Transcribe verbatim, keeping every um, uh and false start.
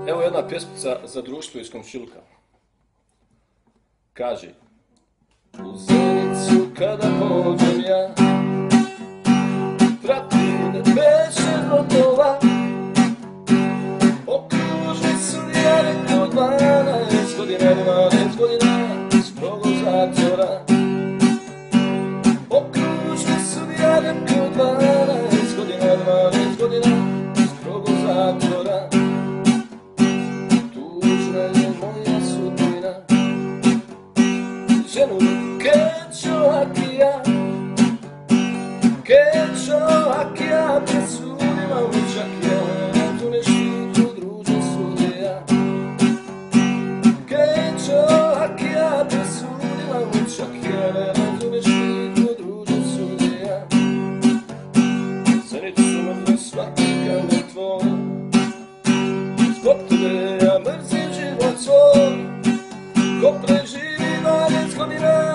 Evo jedna pjesmica za društvo iz komšiluka. Kaže: u Zenicu kada pođem ja, pratim da beše rodova, okružni su ja rekao dvanaest godina, dvanaest godina strogo zatvora. Okružni su ja rekao dvanaest godina, dvanaest godina strogo zatvora. Tužna je moja sudbina, ženu Kećo Akija, Kećo Akija, presudila u Čakija, tu ne štitu druže sudija. Kećo Akija, presudila u Čakija, tu ne štitu druže sudija. Zenicu mrzim svaki kamen tvoj, zbog tebe ja mrzim život svoj. Ko preživi dvanaest godina,